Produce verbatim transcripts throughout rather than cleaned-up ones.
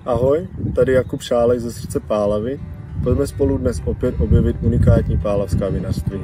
Ahoj, tady Jakub Šálek ze Srdce Pálavy. Pojďme spolu dnes opět objevit unikátní pálavská vinařství.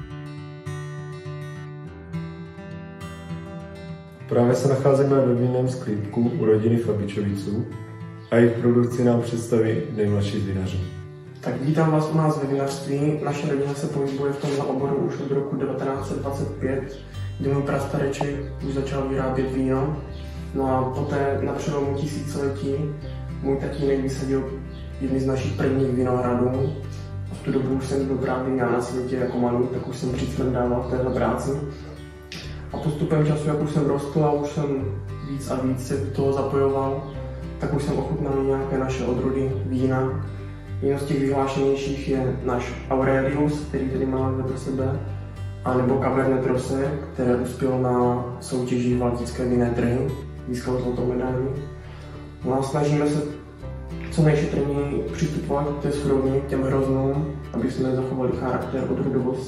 Právě se nacházíme ve vinném sklípku u rodiny Fabičoviců a jejich produkci nám představí nejmladší z vinařů. Tak vítám vás u nás ve vinařství. Naše rodina se pohybuje v tomto oboru už od roku devatenáct set dvacet pět, kdy můj prastareček už začal vyrábět víno. No a poté na přelomu tisíciletí můj tatínek vysadil jedny z našich prvních vinohradů. V tu dobu už jsem byl právě já na světě jako malý, tak už jsem přicmrdával v téhle práci. A postupem času, jak už jsem rostl a už jsem víc a víc se do toho zapojoval, tak už jsem ochutnal nějaké naše odrůdy vína. Jedno z těch vyhlášenějších je náš Aurelius, který tady máme vedle sebe, a nebo Cabernet Rosé, které uspělo na soutěži Baltické vinné trhy, získalo zlatou medaili. No a snažíme se co nejšetrněji přistupovat k té surovně, k těm hroznům, aby jsme zachovali charakter, odrůdovost.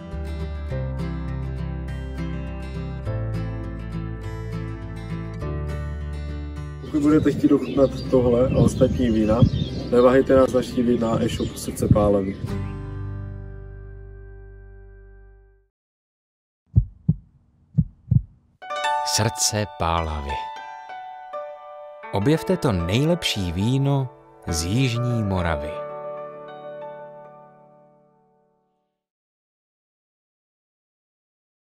Pokud budete chtít ochutnat tohle a ostatní vína, neváhejte nás navštívit na e-shopu Srdce Pálavy. Srdce Pálavy. Objevte to nejlepší víno z Jižní Moravy.